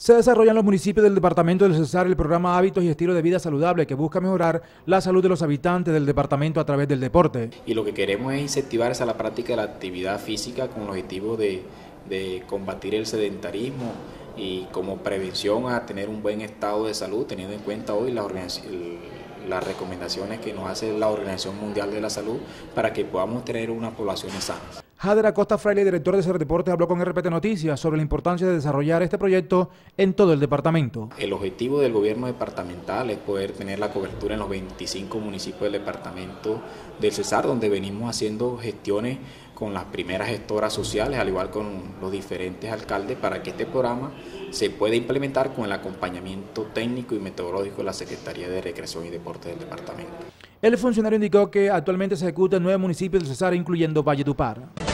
Se desarrolla en los municipios del departamento del Cesar el programa Hábitos y Estilo de Vida Saludable, que busca mejorar la salud de los habitantes del departamento a través del deporte. Y lo que queremos es incentivar a la práctica de la actividad física con el objetivo de combatir el sedentarismo y como prevención a tener un buen estado de salud, teniendo en cuenta hoy las recomendaciones que nos hace la Organización Mundial de la Salud para que podamos tener una población sana. Jader Acosta Fraile, director de Cerdeportes, habló con RPT Noticias sobre la importancia de desarrollar este proyecto en todo el departamento. El objetivo del gobierno departamental es poder tener la cobertura en los 25 municipios del departamento del Cesar, donde venimos haciendo gestiones con las primeras gestoras sociales, al igual con los diferentes alcaldes, para que este programa se pueda implementar con el acompañamiento técnico y metodológico de la Secretaría de Recreación y Deportes del departamento. El funcionario indicó que actualmente se ejecuta en 9 municipios del Cesar, incluyendo Valledupar.